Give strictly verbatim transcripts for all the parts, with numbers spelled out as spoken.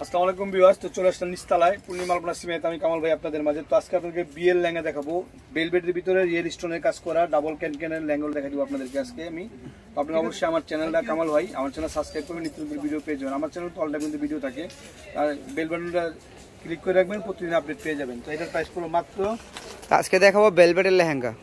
আসসালামু আলাইকুম ভিউয়ার্স, তো চলে আসলাম নিচতলায় পূর্ণিমা আলপনা সিমেন্ট। আমি কামাল ভাই আপনাদের মাঝে। তো আজকে আপনাদেরকে বিয়ের লেহেঙ্গা দেখাবো, বেলভেটের ভিতরে রিয়েল স্টোনের কাজ করা ডাবল ক্যান ক্যানের লেহেঙ্গা দেখা দিব আপনাদেরকে আজকে আমি। তো আপনারা অবশ্যই আমার চ্যানেলটা কামাল ভাই, আমার চ্যানেল সাবস্ক্রাইব করবেন, নিত্য নতুন ভিডিও পেয়ে যাবেন। আমার চ্যানেল তো অলটা কিন্তু ভিডিও থাকে, আর বেল বাটনটা ক্লিক করে রাখবেন, প্রতিদিন আপডেট পেয়ে যাবেন। তো এটার প্রাইস পড়লো মাত্র, আজকে দেখাবো বেলভেটের লেহেঙ্গা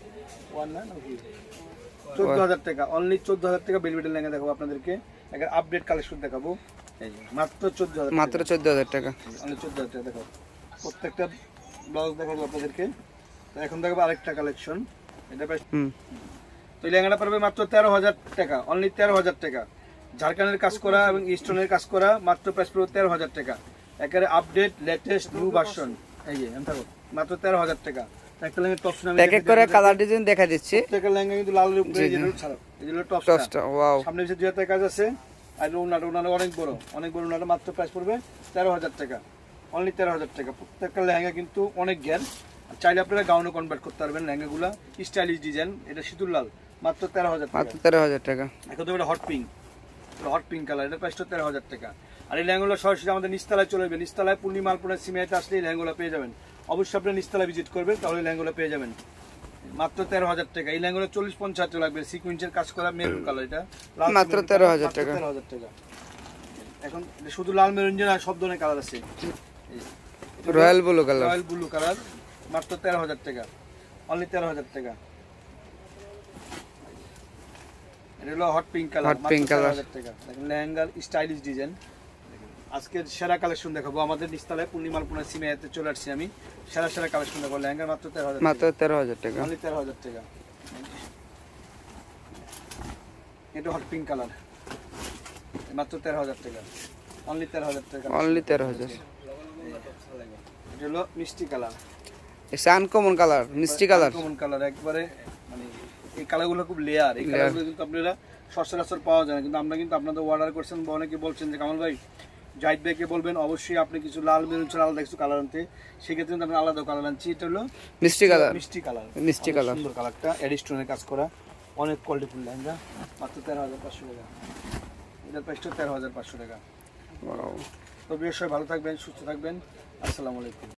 চোদ্দ হাজার টাকা। অনলি চোদ্দ হাজার টাকা বেলভেটের লেহেঙ্গা দেখাবো আপনাদেরকে। একটা আপডেট কালেকশন দেখাবো, মাত্র চোদ্দ হাজার মাত্র চোদ্দ হাজার টাকা। চোদ্দ হাজার টাকা দেখাবো, প্রত্যেকটা ব্লাউজ দেখাবো আপনাদেরকে। তো এখন দেখাবো আরেকটা কালেকশন। এটা প্রাইস, তো এই লেহেঙ্গাটা পারবে মাত্র তেরো হাজার টাকা। অনলি তেরো হাজার টাকা, ঝাড়খানের কাজ করা এবং স্টোনের কাজ করা। মাত্র প্রাইস পড়বে তেরো হাজার টাকা। একেবারে আপডেট লেটেস্ট নিউ ভার্সন। এই যে থাকো মাত্র তেরো হাজার টাকা। একটা লেহেঙ্গা টপস নামে এক এক করে কালার ডিজাইন দেখা দিচ্ছি। প্রত্যেকটা লেহেঙ্গা কিন্তু লাল উপরে যেটা ছাড়া, এই যে টপসটা, ওয়াও, সামনে যে দুই হাজার কাজ আছে। আর ওনাটা ওনাটা অনেক বড়, অনেক বড় ওনাটা। মাত্র প্রাইস পড়বে তেরো হাজার টাকা। অনলি তেরো হাজার টাকা। প্রত্যেকটা লেহেঙ্গা কিন্তু অনেক জ্ঞান, চাইলে আপনারা গাউনে কনভার্ট করতে পারবেন লেহেঙ্গাগুলো। স্টাইলিশ ডিজাইন, এটা সিঁদুর লাল, মাত্র তেরো হাজার টাকা। তেরো হাজার টাকা। এখন তো এটা hot pink, hot pink colour, এটা প্রাইসটা তেরো হাজার টাকা। আর এই লেহেঙ্গাগুলো সরাসরি আমাদের নিচতলায় চলে যাবে। নিচতলায় পূর্ণিমা আলপনা সিমেন্টে আসলে এই লেহেঙ্গাগুলো পেয়ে যাবেন। অবশ্যই আপনি নিচতলায় ভিজিট করবেন, তাহলে লেহেঙ্গাগুলো পেয়ে যাবেন। মাত্র তেরো হাজার টাকা। এই লেহেঙ্গাগুলো চল্লিশ পঞ্চাশ টাকা লাগবে। সিকুয়েন্সের কাজ করা মেরুন কালার, এটা মাত্র তেরো হাজার টাকা। তেরো হাজার টাকা। এখন শুধু লাল মেরুন না, সব ধরনের কালার আছে। Royal blue colour, royal blue colour, মাত্র তেরো হাজার টাকা। অনলি তেরো হাজার টাকা। এটা হলো hot pink colour, hot pink colour. দেখেন লেহেঙ্গার স্টাইলিশ ডিজাইন। আজকের সেরা কালেকশন দেখাবো আমাদের নিচতলায় পূর্ণিমা আলপনা সিমেন্টে চলে আসছি আমি। সেরা সেরা কালেকশন দেখাবো। লেহেঙ্গা মাত্র তেরো হাজার, মাত্র তেরো হাজার টাকা। অনলি তেরো হাজার টাকা। এটা হট পিঙ্ক কালার, মাত্র তেরো হাজার টাকা। অনলি তেরো হাজার টাকা। অনলি তেরো হাজার। এটা হলো মিষ্টি কালার, আনকমন কালার, মিষ্টি কালার, আনকমন কালার একবারে। মানে এই কালারগুলো খুব লেয়ার। এই কালারগুলো কিন্তু আপনারা সচরাচর পাওয়া যায় না, কিন্তু আমরা কিন্তু আপনাদের অর্ডার করছেন বা অনেকে বলছেন যে কামাল ভাই জাহিদ ভাইকে বলবেন অবশ্যই আপনি কিছু লাল মেরুন ছাড়া আলাদা কিছু কালার আনতে। সেক্ষেত্রে কিন্তু আমরা আলাদা কালার আনছি। এটা হলো মিষ্টি কালার, মিষ্টি কালার, মিষ্টি কালার, সুন্দর কালারটা। এডিস্টোনের কাজ করা, অনেক কোয়ালিটিফুল লেহেঙ্গা। মাত্র তেরো হাজার পাঁচশো টাকা। এটার প্রাইসটা তেরো হাজার পাঁচশো টাকা। তো বেশ, সবাই ভালো থাকবেন, সুস্থ থাকবেন। আসসালামু আলাইকুম।